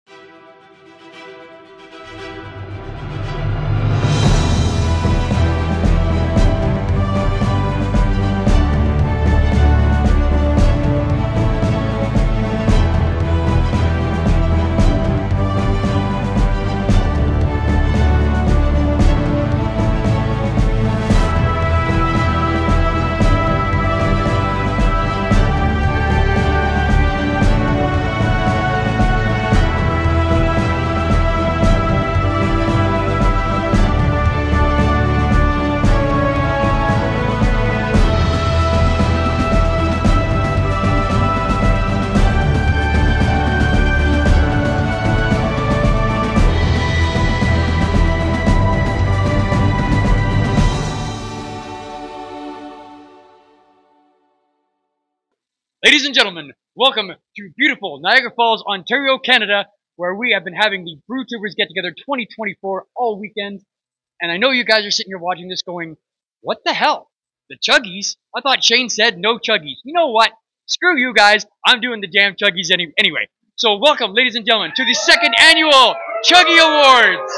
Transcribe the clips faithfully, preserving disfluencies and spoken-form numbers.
Ladies and gentlemen, welcome to beautiful Niagara Falls, Ontario, Canada, where we have been having the Brew-Tubers Get Together twenty twenty-four all weekend. And I know you guys are sitting here watching this going, what the hell? The Chuggies? I thought Shane said no Chuggies. You know what? Screw you guys. I'm doing the damn Chuggies any anyway. So welcome, ladies and gentlemen, to the second annual Chuggie Awards.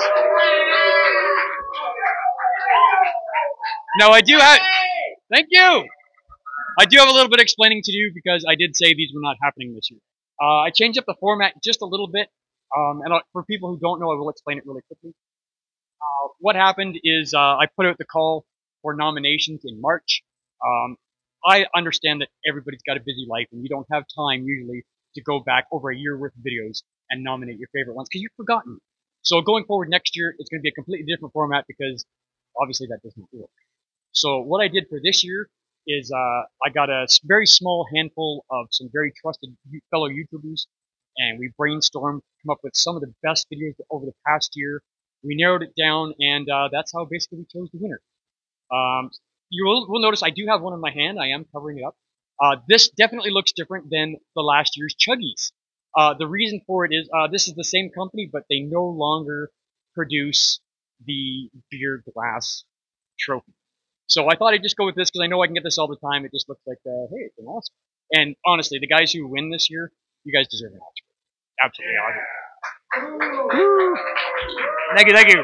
Now I do have... Thank you. I do have a little bit of explaining to do because I did say these were not happening this year. Uh, I changed up the format just a little bit, um, and for people who don't know, I will explain it really quickly. Uh, what happened is uh, I put out the call for nominations in March. Um, I understand that everybody's got a busy life, and you don't have time usually to go back over a year worth of videos and nominate your favorite ones because you've forgotten. So going forward next year, it's going to be a completely different format because obviously that doesn't work. So what I did for this year is uh, I got a very small handful of some very trusted fellow YouTubers, and we brainstormed, come up with some of the best videos over the past year. We narrowed it down, and uh, that's how basically we chose the winner. Um, you will, will notice I do have one in my hand. I am covering it up. Uh, this definitely looks different than the last year's Chuggies. Uh, the reason for it is uh, this is the same company, but they no longer produce the beer glass trophy. So I thought I'd just go with this because I know I can get this all the time. It just looks like, uh, hey, it's an Oscar. And honestly, the guys who win this year, you guys deserve an Oscar. Absolutely awesome. Thank you, thank you.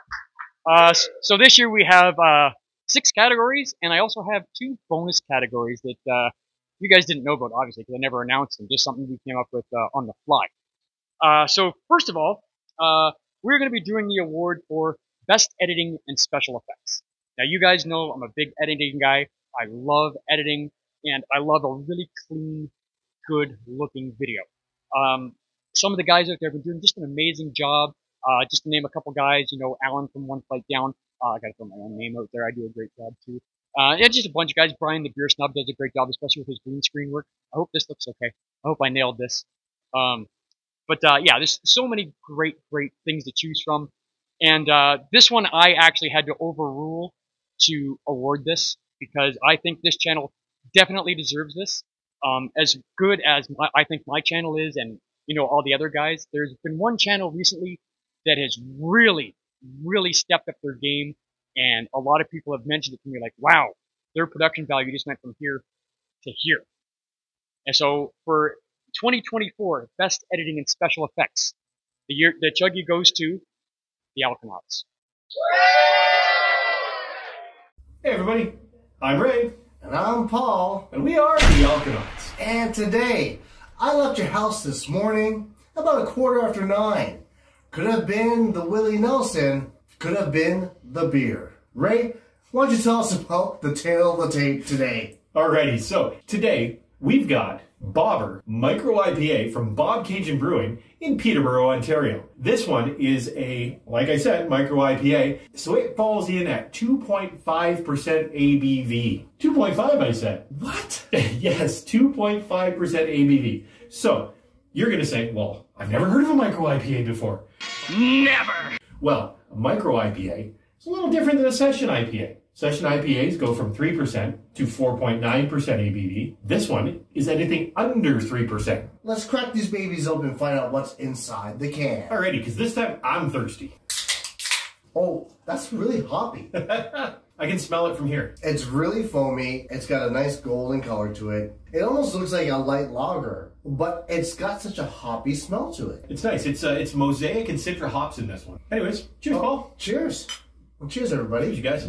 Uh, so this year we have uh, six categories, and I also have two bonus categories that uh, you guys didn't know about, obviously, because I never announced them. Just something we came up with uh, on the fly. Uh, so first of all, uh, we're going to be doing the award for Best Editing and Special Effects. Now, you guys know I'm a big editing guy. I love editing, and I love a really clean, good-looking video. Um, some of the guys out there have been doing just an amazing job. Uh, just to name a couple guys, you know, Alan from One Flight Down. Uh, I got to throw my own name out there. I do a great job, too. Uh, yeah, just a bunch of guys. Brian, the Beer Snob, does a great job, especially with his green screen work. I hope this looks okay. I hope I nailed this. Um, but, uh, yeah, there's so many great, great things to choose from. And uh, this one I actually had to overrule to award this because I think this channel definitely deserves this. Um, as good as my, I think my channel is, and you know all the other guys, there's been one channel recently that has really, really stepped up their game, and a lot of people have mentioned it to me like, wow, their production value just went from here to here. And so for twenty twenty-four, Best Editing and Special Effects, the year the Chuggie goes to the Alkanauts. Hey everybody, I'm Ray. And I'm Paul. And we are the Alkanauts. And today, I left your house this morning about a quarter after nine. Could have been the Willie Nelson, could have been the beer. Ray, why don't you tell us about the tale of the tape today? Alrighty, so today we've got Bobber Micro I P A from Bob Cajun Brewing in Peterborough, Ontario. This one is a, like I said, Micro I P A, so it falls in at two point five percent A B V. two point five, I said. What? Yes, two point five percent A B V. So, you're gonna say, well, I've never heard of a Micro I P A before. Never! Well, a Micro I P A is a little different than a Session I P A. Session I P As go from three percent to four point nine percent A B V. This one is anything under three percent. Let's crack these babies open and find out what's inside the can. Alrighty, because this time I'm thirsty. Oh, that's really hoppy. I can smell it from here. It's really foamy. It's got a nice golden color to it. It almost looks like a light lager, but it's got such a hoppy smell to it. It's nice. It's uh, it's mosaic and citra hops in this one. Anyways, cheers, Oh, Paul. Cheers. Well, cheers, everybody. Cheers, you guys.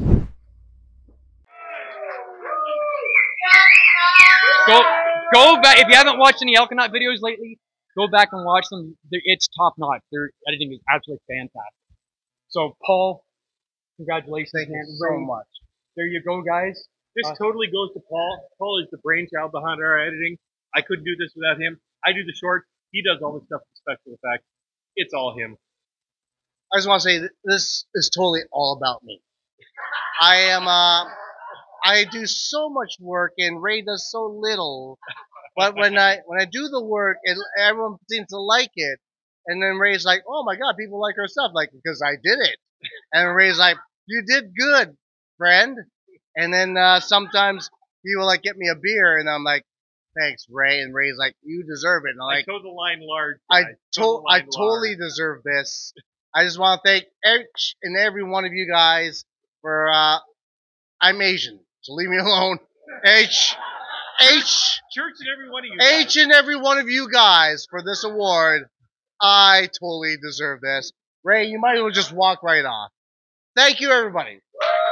Go, go back. If you haven't watched any Elkanaut videos lately, go back and watch them. They're, it's top notch. Their editing is absolutely fantastic. So, Paul, congratulations. Thank you man. so Ray, much. There you go, guys. This Uh, totally goes to Paul. Paul is the brainchild behind our editing. I couldn't do this without him. I do the shorts. He does all the stuff with special effects. It's all him. I just want to say that this is totally all about me. I am, uh, I do so much work and Ray does so little. But when I when I do the work, and everyone seems to like it, and then Ray's like, "Oh my God, people like our stuff," like because I did it. And Ray's like, "You did good, friend." And then uh, sometimes he will like get me a beer, and I'm like, "Thanks, Ray." And Ray's like, "You deserve it." And I'm I like, toe the line large. I guys. to- Toe the I line totally large. deserve this. I just want to thank each and every one of you guys for. Uh, I'm Asian, so leave me alone. H, H, Church and every one of you guys. H and every one of you guys for this award. I totally deserve this. Ray, you might as well just walk right off. Thank you, everybody.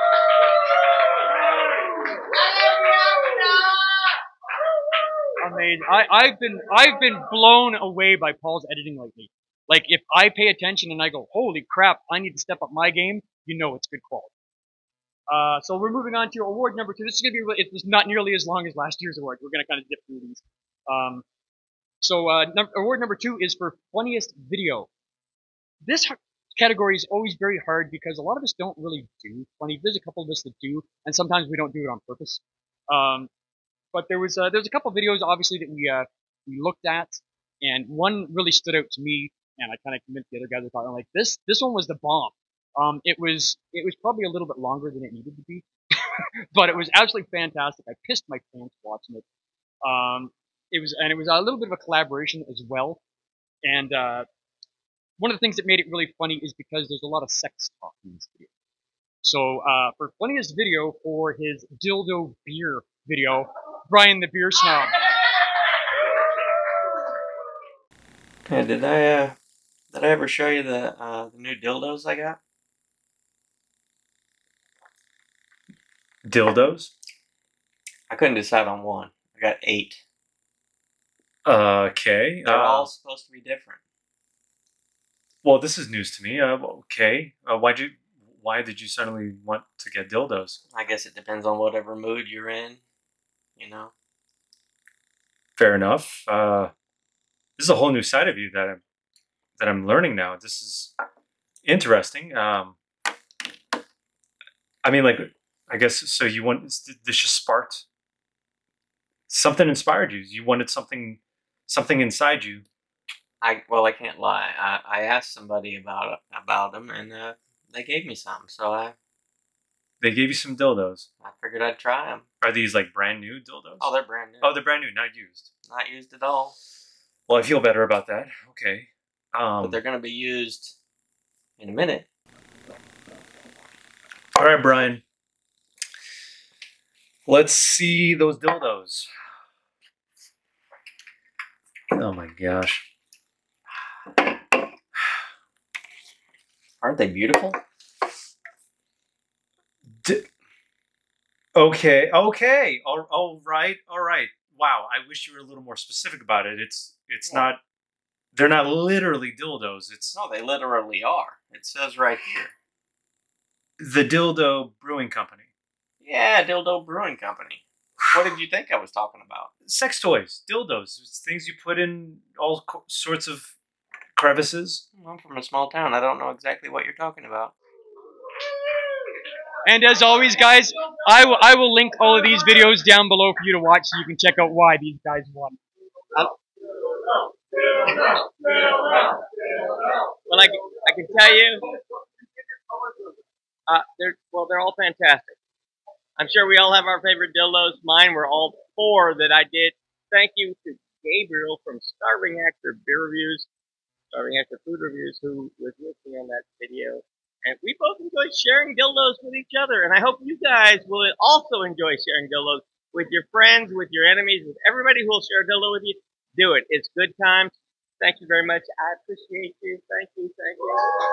Amazing. I, I've been I've been blown away by Paul's editing lately. Like if I pay attention and I go, holy crap, I need to step up my game, you know it's good quality. Uh, so we're moving on to award number two. This is gonna be really, it's not nearly as long as last year's award. We're gonna kind of dip through these. Um, so uh, num- award number two is for funniest video. This h- category is always very hard because a lot of us don't really do funny. There's a couple of us that do, and sometimes we don't do it on purpose. Um, but there was uh, there's a couple of videos obviously that we uh, we looked at, and one really stood out to me, and I kind of convinced the other guys about it. Like this this one was the bomb. Um, it was it was probably a little bit longer than it needed to be, but it was absolutely fantastic. I pissed my pants watching it. Um, it was and it was a little bit of a collaboration as well. And uh, one of the things that made it really funny is because there's a lot of sex talk in this video. So uh, for funniest video for his dildo beer video, Brian the Beer Snob. Hey, did I uh, did I ever show you the uh, the new dildos I got? Dildos? I couldn't decide on one. I got eight. Okay. They're uh, all supposed to be different. Well, this is news to me. Uh, okay. Uh, why'd you? Why did you suddenly want to get dildos? I guess it depends on whatever mood you're in. You know. Fair enough. Uh, this is a whole new side of you that I'm that I'm learning now. This is interesting. Um, I mean, like, I guess so. You want this just sparked something, inspired you. You wanted something, something inside you. I well, I can't lie. I, I asked somebody about about them, and uh, they gave me some. So I They gave you some dildos. I figured I'd try them. Are these like brand new dildos? Oh, they're brand new. Oh, they're brand new, not used. Not used at all. Well, I feel better about that. Okay. Um, But they're going to be used in a minute. all right, Brian. Let's see those dildos. Oh my gosh. Aren't they beautiful? D- okay, okay. All, all right, all right. Wow, I wish you were a little more specific about it. It's it's What? not. They're not literally dildos. It's No, they literally are. It says right here. the Dildo Brewing Company. Yeah, Dildo Brewing Company. What did you think I was talking about? Sex toys, dildos. It's things you put in all co- sorts of crevices. I'm from a small town. I don't know exactly what you're talking about. And as always, guys, I will I will link all of these videos down below for you to watch so you can check out why these guys won. Well, I can, I can tell you, uh, they're well, they're all fantastic. I'm sure we all have our favorite dildos. Mine were all four that I did. Thank you to Gabriel from Starving Actor Beer Reviews, Starving Actor Food Reviews, who was with me on that video. And we both enjoy sharing dildos with each other, and I hope you guys will also enjoy sharing dildos with your friends, with your enemies, with everybody who will share a dildo with you. Do it. It's good times. Thank you very much. I appreciate you. Thank you. Thank you.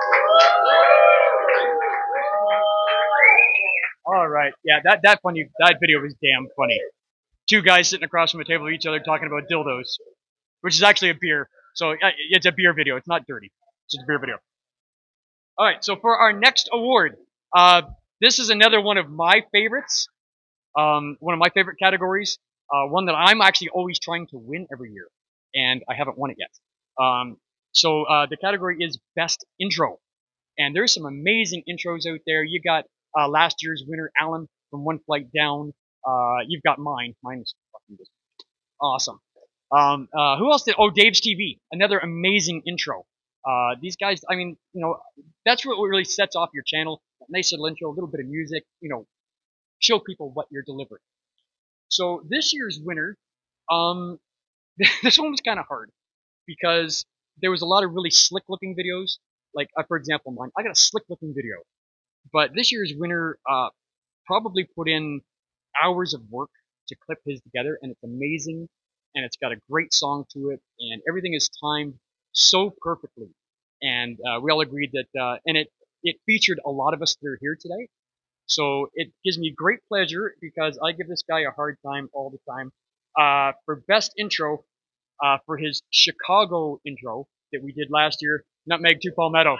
All right. Yeah, that, that funny that video was damn funny. Two guys sitting across from a table of each other talking about dildos, which is actually a beer. So uh, it's a beer video. It's not dirty. It's just a beer video. All right. So for our next award, uh, this is another one of my favorites. Um, one of my favorite categories. Uh, one that I'm actually always trying to win every year, and I haven't won it yet. Um, so uh, the category is Best Intro. And there's some amazing intros out there. You got uh, last year's winner, Alan, from One Flight Down. Uh, you've got mine. Mine is fucking just awesome. Um, uh, who else did? Oh, Dave's T V. Another amazing intro. Uh, these guys, I mean, you know, that's what really sets off your channel. A nice little intro, a little bit of music, you know, show people what you're delivering. So this year's winner, um, this one was kind of hard because there was a lot of really slick looking videos. Like, uh, for example, mine, I got a slick looking video. But this year's winner uh, probably put in hours of work to clip his together, and it's amazing, and it's got a great song to it, and everything is timed so perfectly. And uh, we all agreed that, uh, and it, it featured a lot of us that are here today. So it gives me great pleasure because I give this guy a hard time all the time. Uh, for Best Intro, uh, for his Chicago intro that we did last year, Nutmeg to Palmetto.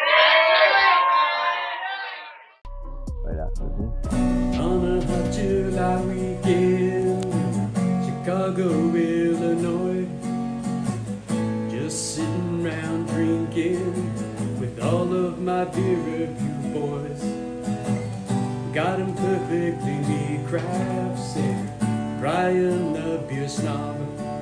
Right after this. On a hot July weekend in Chicago, Illinois, just sitting around drinking with all of my beer review boys. Got 'em perfectly neat crafts and Brian the beer snob,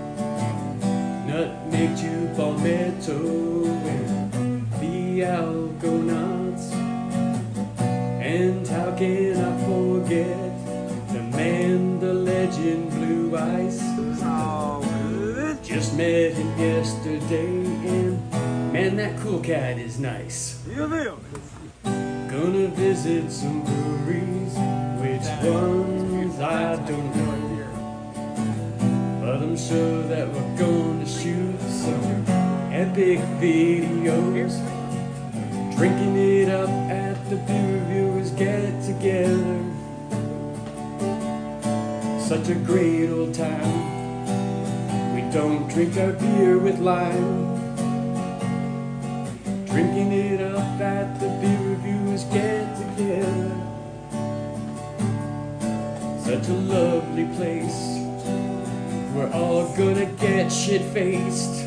Nutmeg to Palmetto and the Algonauts. And how can I forget the man, the legend, Blue Ice? Oh, good. Just met him yesterday, and man, that cool cat is nice. Gonna visit some breweries, which ones I don't know, but I'm sure that we're gonna shoot some epic videos, drinking it up at the beer reviewers get together. Such a great old time. We don't drink our beer with lime, drinking it up at the beer reviewers get together. Such a lovely place. We're all gonna get shit-faced.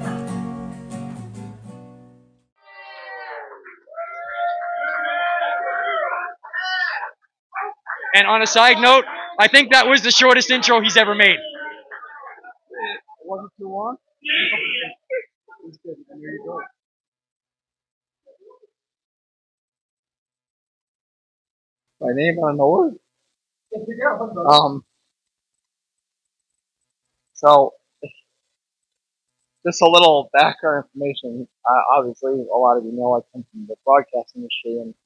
And on a side note, I think that was the shortest intro he's ever made. Wasn't too long? It's good. Here you go. My name on the word? Um, so, just a little background information. Uh, obviously, a lot of you know I come from the broadcast industry, and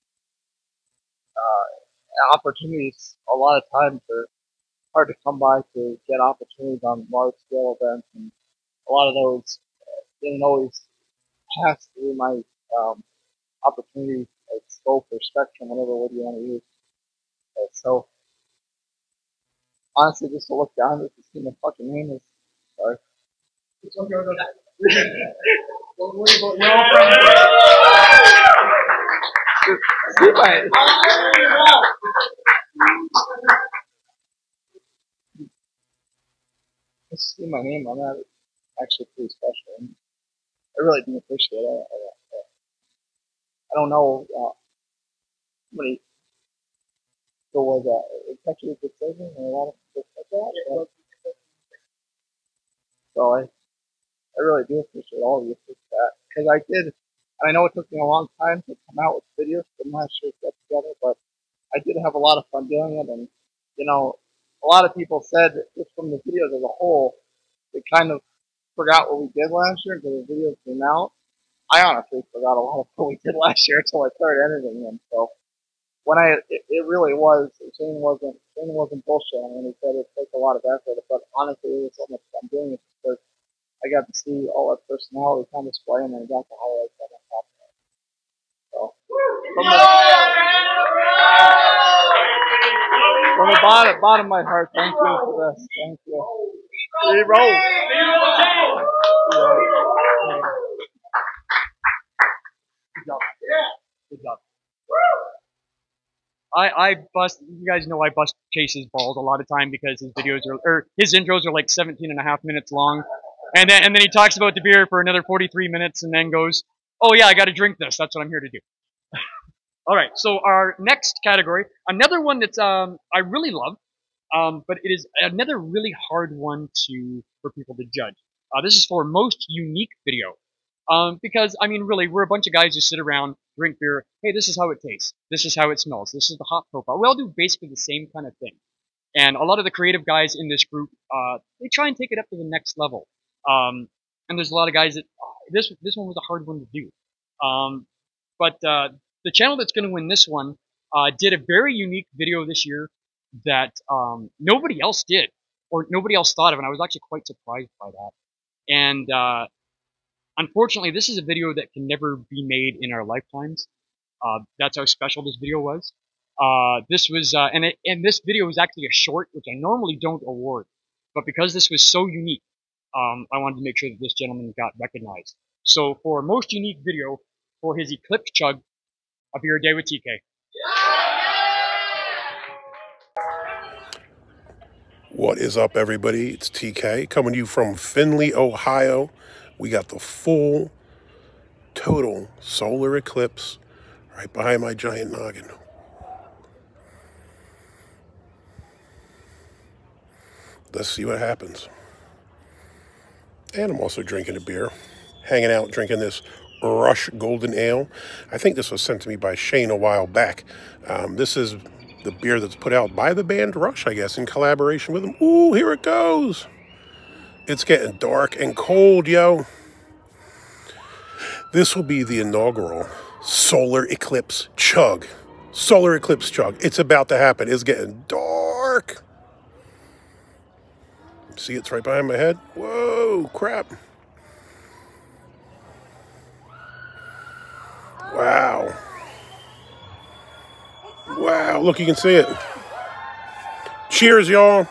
uh, opportunities a lot of times are hard to come by to get opportunities on large scale events, and a lot of those didn't always pass through my um, opportunity, like scope or spectrum, whatever word you want to use. Uh, so, honestly, just to look down just to see my fucking name is sorry. It's okay with that. Don't worry about your own friends. See my Just see my name on that. It's actually pretty special. And I really do appreciate it. I, I, I don't know uh, how many people was that. It's actually a decision and a lot of stuff like that. But, so I, I really do appreciate all of you for that. Because I did, and I know it took me a long time to come out with videos from last year's get together, but I did have a lot of fun doing it. And, you know, a lot of people said just from the videos as a whole, they kind of forgot what we did last year because the videos came out. I honestly forgot a lot of what we did last year until I started editing them. So when I, it, it really was, Shane wasn't, Shane wasn't bullshitting when he said it takes a lot of effort, but honestly, it was so much fun doing it because I got to see all that personality on display and then I got to highlight that on top of it. So, from the, from the bottom, bottom of my heart, thank you for this. Thank you. Zero. Good job. Good job. I, I bust, you guys know I bust Chase's balls a lot of time because his videos are, or his intros are like seventeen and a half minutes long. And then, and then he talks about the beer for another forty-three minutes and then goes, oh yeah, I gotta drink this. That's what I'm here to do. Alright, so our next category, another one that's, um, I really love, um, but it is another really hard one to, for people to judge. Uh, this is for most unique video. Um, because, I mean, really, we're a bunch of guys who sit around, drink beer. Hey, this is how it tastes. This is how it smells. This is the hop profile. We all do basically the same kind of thing. And a lot of the creative guys in this group, uh, they try and take it up to the next level. Um, and there's a lot of guys that, uh, this, this one was a hard one to do. Um, but, uh, the channel that's going to win this one, uh, did a very unique video this year that, um, nobody else did, or nobody else thought of, and I was actually quite surprised by that. And, uh, unfortunately, this is a video that can never be made in our lifetimes. Uh, that's how special this video was. Uh, this was, uh, and, it, and this video was actually a short, which I normally don't award. But because this was so unique, um, I wanted to make sure that this gentleman got recognized. So for most unique video, for his Eclipse Chug, a beer a day with T K. What is up, everybody? It's T K coming to you from Findlay, Ohio. We got the full, total solar eclipse right behind my giant noggin. Let's see what happens. And I'm also drinking a beer, hanging out, drinking this Rush Golden Ale. I think this was sent to me by Shane a while back. Um, this is the beer that's put out by the band Rush, I guess, in collaboration with them. Ooh, here it goes. It's getting dark and cold, yo. This will be the inaugural Solar Eclipse Chug. Solar Eclipse Chug. It's about to happen. It's getting dark. See, it's right behind my head. Whoa, crap. Wow. Wow, look, you can see it. Cheers, y'all.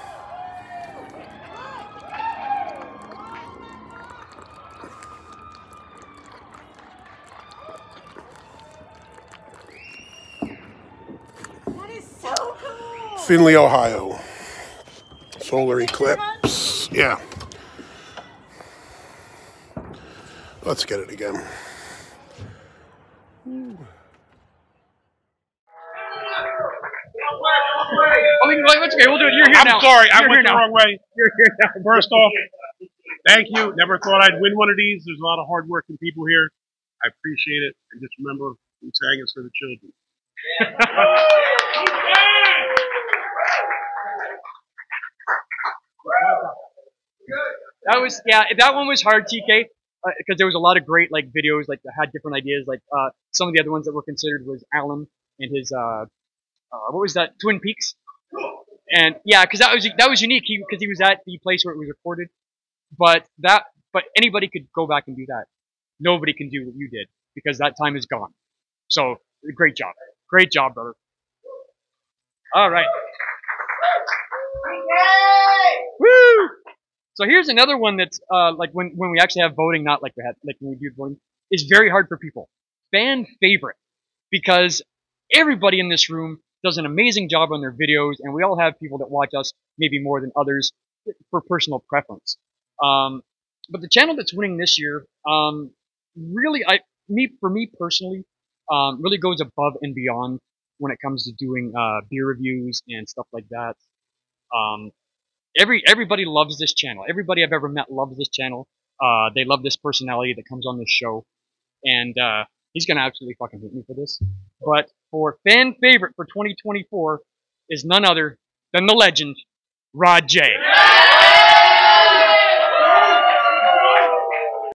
That is so cool. Findlay, Ohio. Solar eclipse. Yeah. Let's get it again. Ooh. Oh, it's okay. We'll do it. You're here I'm now. sorry. I You're went here the now. wrong way. You're here now. First off, thank you. Never thought I'd win one of these. There's a lot of hardworking people here. I appreciate it. And just remember, we sang it's for the children. That was, yeah, that one was hard, T K, because uh, there was a lot of great, like, videos, like, that had different ideas. Like, uh, some of the other ones that were considered was Alan and his, uh, uh what was that, Twin Peaks? And, yeah, because that was, that was unique, because he, he was at the place where it was recorded. But that, but anybody could go back and do that. Nobody can do what you did, because that time is gone. So, great job. Great job, brother. All right. Woo! So here's another one that's uh, like when when we actually have voting, not like we had like when we do voting, is very hard for people. Fan favorite, because everybody in this room does an amazing job on their videos, and we all have people that watch us maybe more than others for personal preference. Um, but the channel that's winning this year, um, really, I me for me personally, um, really goes above and beyond when it comes to doing uh, beer reviews and stuff like that. Um, Every everybody loves this channel. Everybody I've ever met loves this channel. Uh, they love this personality that comes on this show, and uh, he's gonna absolutely fucking hate me for this. But for fan favorite for twenty twenty-four is none other than the legend, Rod J.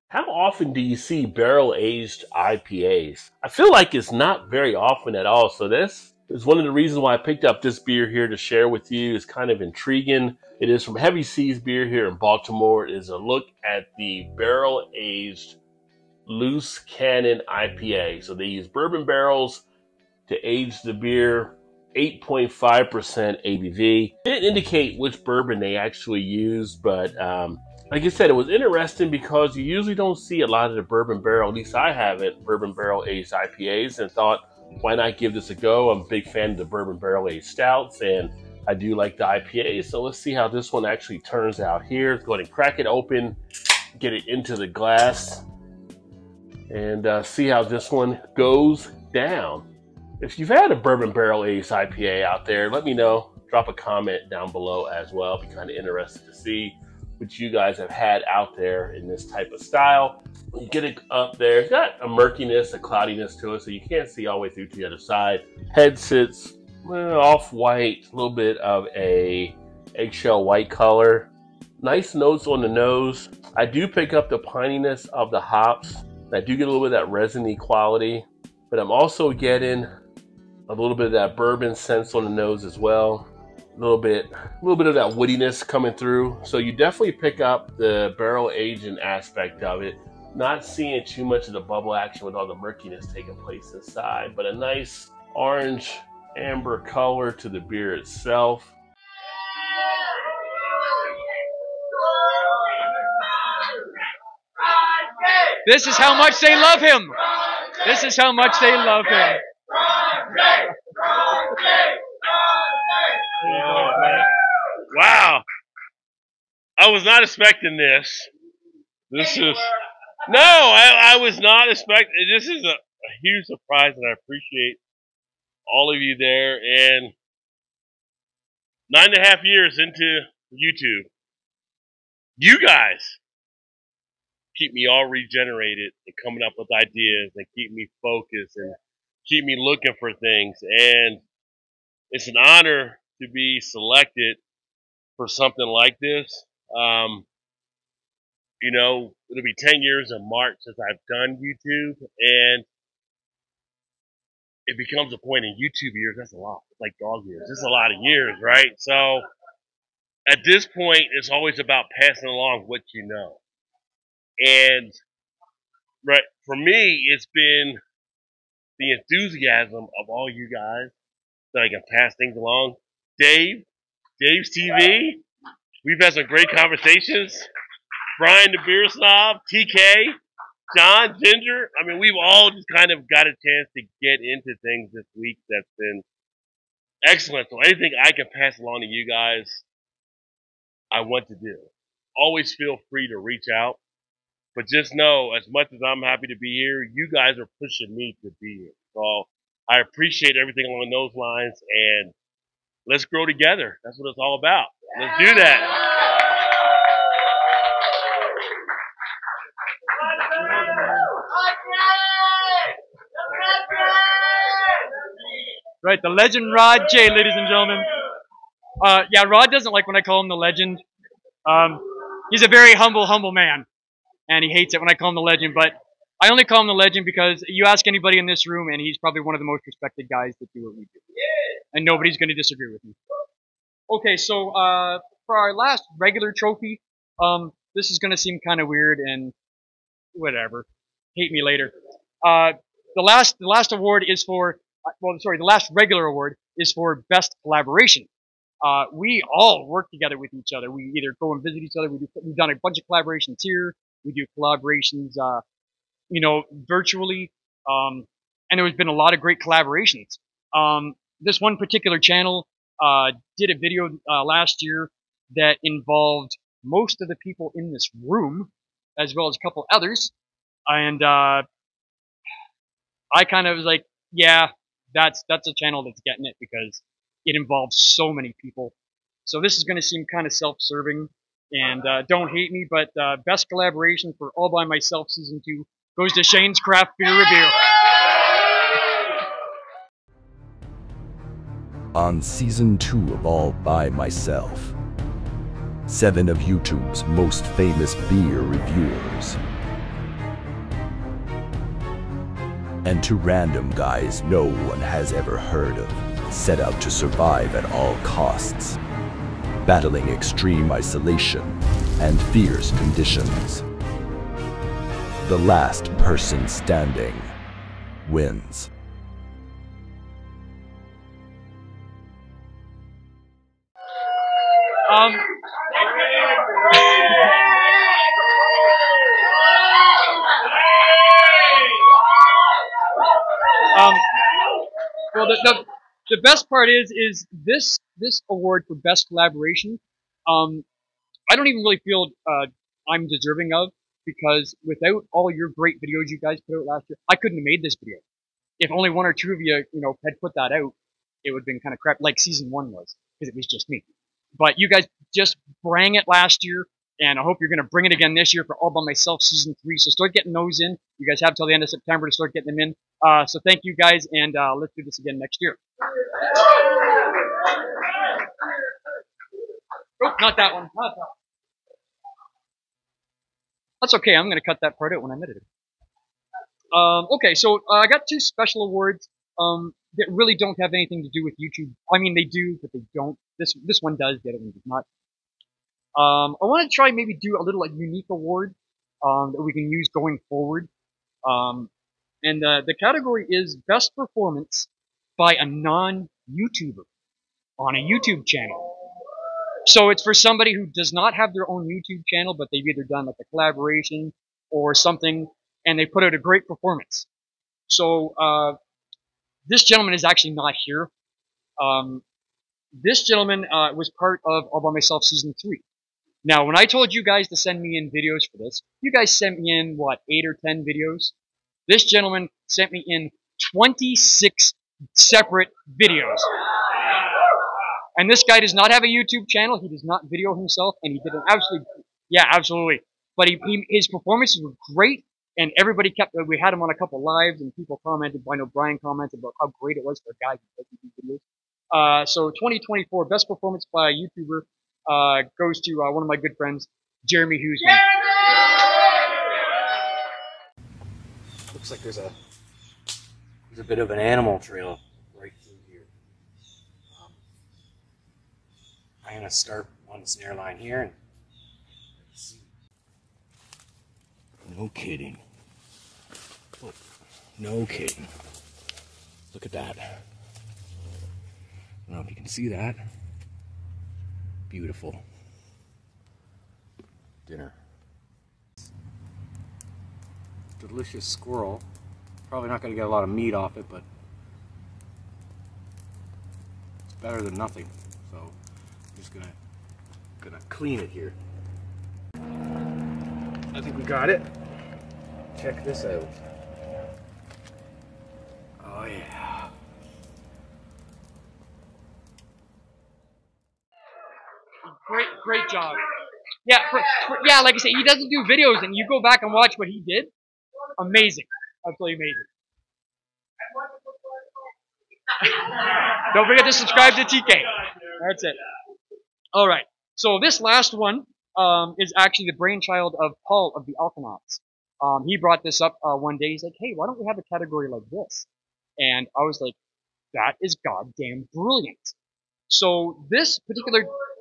How often do you see barrel-aged I P As? I feel like it's not very often at all, so this is one of the reasons why I picked up this beer here to share with you. It's kind of intriguing. It is from Heavy Seas Beer here in Baltimore. It is a look at the barrel-aged Loose Cannon I P A. So they use bourbon barrels to age the beer, eight point five percent A B V. It didn't indicate which bourbon they actually used, but um, like I said, it was interesting because you usually don't see a lot of the bourbon barrel, at least I haven't, bourbon barrel aged I P As, and thought, why not give this a go? I'm a big fan of the bourbon barrel aged stouts, and I do like the I P As, so let's see how this one actually turns out here. Let's go ahead and crack it open, get it into the glass, and uh, see how this one goes down. If you've had a bourbon barrel aged I P A out there, let me know. Drop a comment down below as well. I'll be kind of interested to see what you guys have had out there in this type of style. When you get it up there, it's got a murkiness, a cloudiness to it, so you can't see all the way through to the other side. Head sits well, off-white, a little bit of a eggshell white color. Nice notes on the nose. I do pick up the pininess of the hops. I do get a little bit of that resiny quality, but I'm also getting a little bit of that bourbon sense on the nose as well. A little bit, a little bit of that woodiness coming through. So you definitely pick up the barrel aging aspect of it. Not seeing too much of the bubble action with all the murkiness taking place inside, but a nice orange amber color to the beer itself. This is how much they love him. This is how much they love him. Oh, wow. I was not expecting this. This is... No, I, I was not expecting... This is a, a huge surprise, and I appreciate all of you there. And nine and a half years into YouTube, you guys keep me all regenerated and coming up with ideas and keep me focused and keep me looking for things. And it's an honor to be selected for something like this. Um, you know, it'll be ten years in March since I've done YouTube, and it becomes a point in YouTube years. That's a lot. It's like dog years. It's a lot of years, right? So at this point, it's always about passing along what you know. And right, for me, it's been the enthusiasm of all you guys that I can pass things along. Dave, Dave's T V, we've had some great conversations. Brian the Beer Snob, T K, John, Ginger. I mean, we've all just kind of got a chance to get into things this week that's been excellent. So anything I can pass along to you guys, I want to do. Always feel free to reach out. But just know, as much as I'm happy to be here, you guys are pushing me to be here. So I appreciate everything along those lines, and let's grow together. That's what it's all about. Let's do that. Right, the legend Rod J, ladies and gentlemen. Uh, yeah, Rod doesn't like when I call him the legend. Um, he's a very humble, humble man, and he hates it when I call him the legend, but I only call him the legend because you ask anybody in this room, and he's probably one of the most respected guys that do what we do. And nobody's going to disagree with me. Okay, so uh, for our last regular trophy, um, this is going to seem kind of weird and whatever. Hate me later. Uh, the last, the last award is for, well, sorry, the last regular award is for best collaboration. Uh, we all work together with each other. We either go and visit each other. We do, we've done a bunch of collaborations here. We do collaborations, uh, you know, virtually. Um, and there's been a lot of great collaborations. Um, this one particular channel uh, did a video uh, last year that involved most of the people in this room, as well as a couple others. And uh, I kind of was like, yeah, that's that's a channel that's getting it because it involves so many people. So this is going to seem kind of self-serving, and uh, don't hate me, but uh, best collaboration for All By Myself Season two goes to Shane's Craft Beer Review. On Season two of All By Myself, seven of YouTube's most famous beer reviewers and to random guys no one has ever heard of, set out to survive at all costs, battling extreme isolation and fierce conditions. The last person standing wins. Um, um, well, the, the the best part is is this this award for best collaboration. Um, I don't even really feel uh, I'm deserving of, because without all your great videos you guys put out last year, I couldn't have made this video. If only one or two of you, you know, had put that out, it would have been kind of crap, like season one was, because it was just me. But you guys just bring it last year, and I hope you're going to bring it again this year for All By Myself season three. So start getting those in. You guys have till the end of September to start getting them in. Uh, so thank you guys, and uh, let's do this again next year. Oh, not that one. Not that one. That's okay. I'm going to cut that part out when I edit it. Um, okay, so uh, I got two special awards um, that really don't have anything to do with YouTube. I mean, they do, but they don't. This this one does. The other one does not. Um, I want to try maybe do a little like unique award um, that we can use going forward. Um, and uh, the category is best performance by a non-YouTuber on a YouTube channel. So it's for somebody who does not have their own YouTube channel, but they've either done like a collaboration or something, and they put out a great performance. So uh, this gentleman is actually not here. Um, this gentleman uh, was part of All By Myself season three. Now, when I told you guys to send me in videos for this, you guys sent me in, what, eight or ten videos? This gentleman sent me in twenty-six separate videos. And this guy does not have a YouTube channel. He does not video himself, and he did an absolutely, yeah, absolutely. But he, he, his performances were great, and everybody kept, we had him on a couple lives, and people commented, I know Brian commented about how great it was for a guy who doesn't do videos. Uh, so twenty twenty-four, best performance by a YouTuber uh, goes to uh, one of my good friends, Jeremy Huseman. Looks like there's a there's a bit of an animal trail right through here. Um, I'm gonna start on the snare line here and see. No kidding. Oh, no kidding. Look at that. I don't know if you can see that. Beautiful. Dinner. Delicious squirrel. Probably not going to get a lot of meat off it, but it's better than nothing. So I'm just gonna gonna clean it here. I think we got it. Check this out. Oh yeah. Great, great job. Yeah, for, for, yeah, like I said, he doesn't do videos, and you go back and watch what he did. Amazing. Absolutely amazing. Don't forget to subscribe to T K. That's it. All right. So this last one um, is actually the brainchild of Paul of the Alkanauts. Um, he brought this up uh, one day. He's like, hey, why don't we have a category like this? And I was like, that is goddamn brilliant. So this particular...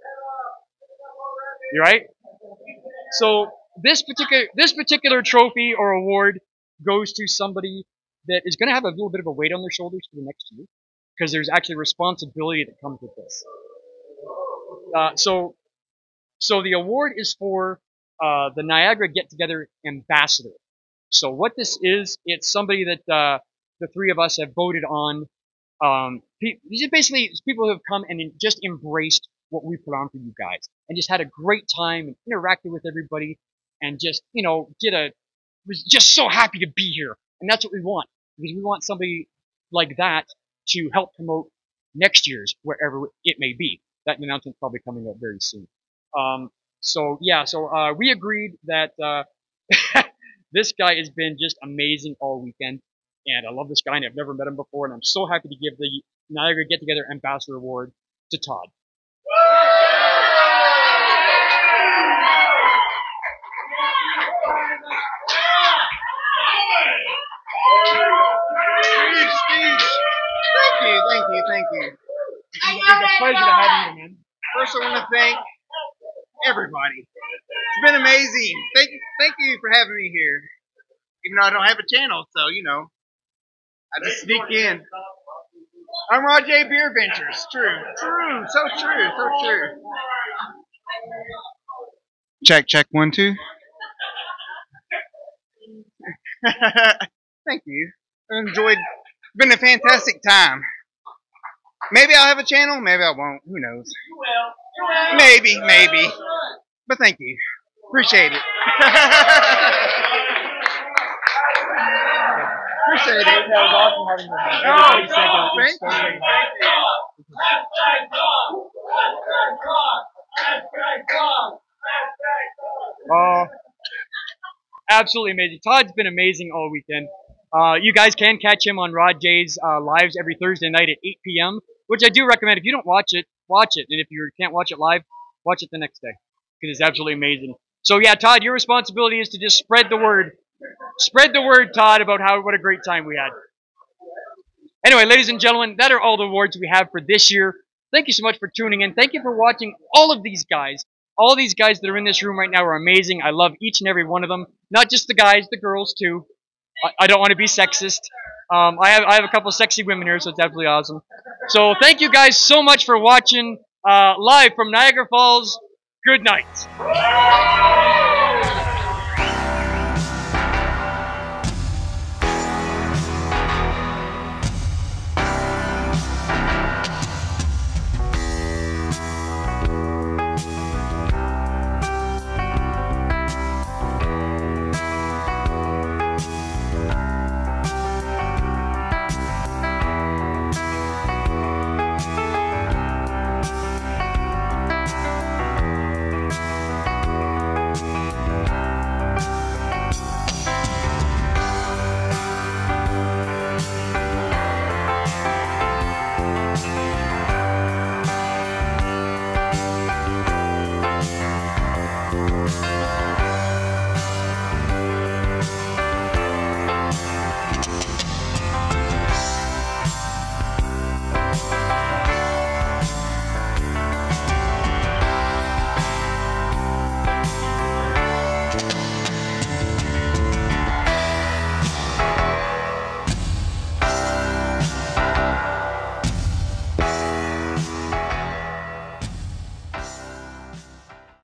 You right? So this particular this particular trophy or award goes to somebody that is going to have a little bit of a weight on their shoulders for the next year, because there's actually responsibility that comes with this. Uh, so, so the award is for uh, the Niagara Get Together Ambassador. So what this is, it's somebody that uh, the three of us have voted on. Um, these are basically people who have come and just embraced what we put on for you guys, and just had a great time and interacted with everybody, and just, you know, did a was just so happy to be here. And that's what we want, because we want somebody like that to help promote next year's, wherever it may be. That announcement's probably coming up very soon. Um, so yeah, so uh, we agreed that uh, this guy has been just amazing all weekend, and I love this guy, and I've never met him before, and I'm so happy to give the Niagara Get Together Ambassador Award to Todd. you, thank you. It's a pleasure to have you, man. First, I want to thank everybody. It's been amazing. Thank, thank you for having me here. Even though I don't have a channel, so you know, I just sneak in. I'm Rod J Beer Ventures. True, true, so true, so true. Check, check, one, two. Thank you. I enjoyed. It's been a fantastic time. Maybe I'll have a channel. Maybe I won't. Who knows? You will. You will. Maybe, maybe. But thank you. Appreciate it. Appreciate it. That was awesome having you. Oh, Everybody said that. It was thank so you. great. Thank you. Uh, absolutely amazing. Todd's been amazing all weekend. Uh, you guys can catch him on Rod J's uh, lives every Thursday night at eight p m, which I do recommend. If you don't watch it, watch it. And if you can't watch it live, watch it the next day because it's absolutely amazing. So yeah, Todd, your responsibility is to just spread the word. Spread the word, Todd, about how what a great time we had. Anyway, ladies and gentlemen, that are all the awards we have for this year. Thank you so much for tuning in. Thank you for watching all of these guys. All these guys that are in this room right now are amazing. I love each and every one of them. Not just the guys, the girls too. I, I don't want to be sexist. Um, I have I have a couple sexy women here, so it's absolutely awesome. So thank you guys so much for watching uh, live from Niagara Falls. Good night.